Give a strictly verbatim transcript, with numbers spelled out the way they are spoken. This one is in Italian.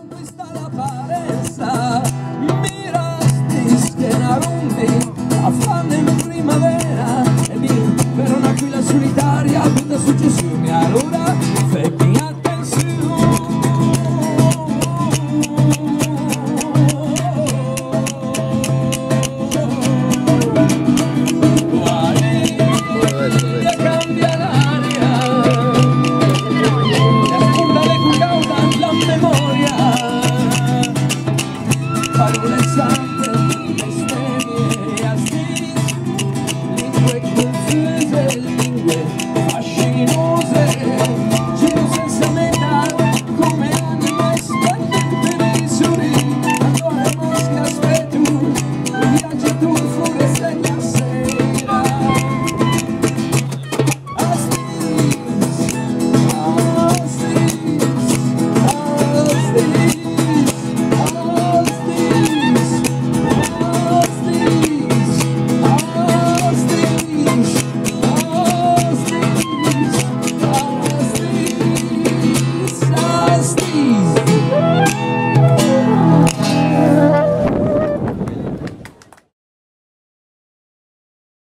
conquista la palestra, miras que la rumbi, affanno in primavera, e mi per un'aquila solitaria, vita successione, allora fai